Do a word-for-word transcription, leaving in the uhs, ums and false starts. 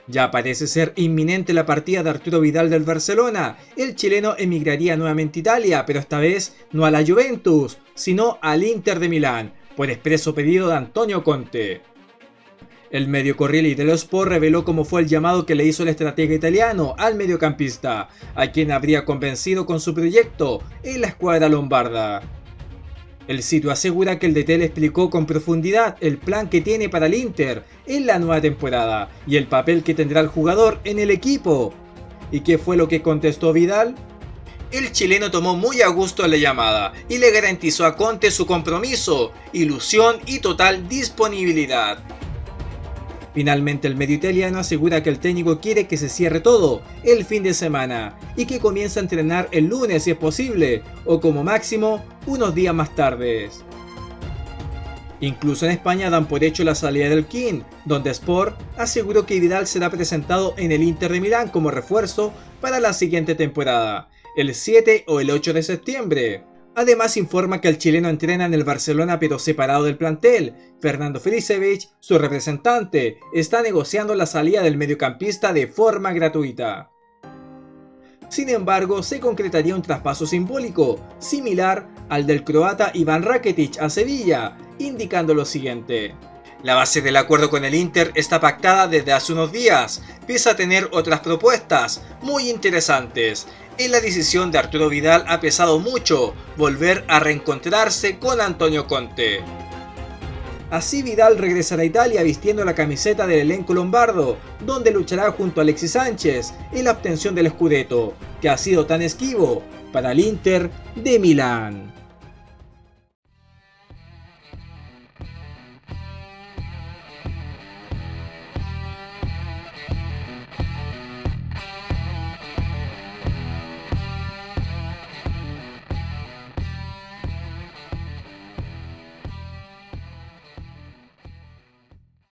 Ya parece ser inminente la partida de Arturo Vidal del Barcelona. El chileno emigraría nuevamente a Italia, pero esta vez no a la Juventus, sino al Inter de Milán, por expreso pedido de Antonio Conte. El medio Corriere dello Sport reveló cómo fue el llamado que le hizo el estratega italiano al mediocampista, a quien habría convencido con su proyecto en la escuadra lombarda. El sitio asegura que el D T le explicó con profundidad el plan que tiene para el Inter en la nueva temporada y el papel que tendrá el jugador en el equipo. ¿Y qué fue lo que contestó Vidal? El chileno tomó muy a gusto la llamada y le garantizó a Conte su compromiso, ilusión y total disponibilidad. Finalmente el medio italiano asegura que el técnico quiere que se cierre todo el fin de semana y que comience a entrenar el lunes si es posible, o como máximo unos días más tarde. Incluso en España dan por hecho la salida del King, donde Sport aseguró que Vidal será presentado en el Inter de Milán como refuerzo para la siguiente temporada, el siete o el ocho de septiembre. Además informa que el chileno entrena en el Barcelona pero separado del plantel. Fernando Felicevich, su representante, está negociando la salida del mediocampista de forma gratuita. Sin embargo, se concretaría un traspaso simbólico, similar al del croata Ivan Rakitic a Sevilla, indicando lo siguiente. La base del acuerdo con el Inter está pactada desde hace unos días, pese a tener otras propuestas muy interesantes. En la decisión de Arturo Vidal ha pesado mucho volver a reencontrarse con Antonio Conte. Así Vidal regresará a Italia vistiendo la camiseta del elenco lombardo, donde luchará junto a Alexis Sánchez en la obtención del Scudetto, que ha sido tan esquivo para el Inter de Milán.